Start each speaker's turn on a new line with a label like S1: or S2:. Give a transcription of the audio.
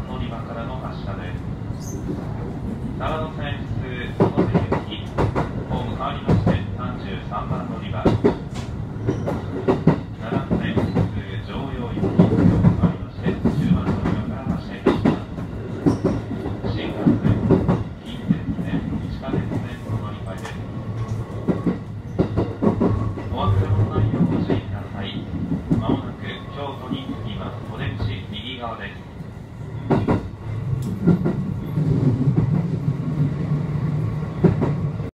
S1: 乗り場からの発車です。長野線普通小野瀬行きホーム変わります。